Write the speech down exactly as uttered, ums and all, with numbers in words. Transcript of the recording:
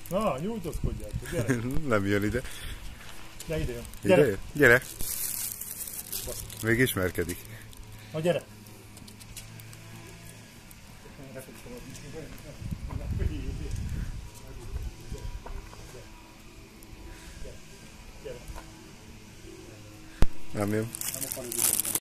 Na, nyújtózkodjátok, gyere. Nem jön ide. De ide jön. Gyere. Gyere. Ide? Gyere. Még ismerkedik. Na, gyere. Nem jön. Nem akar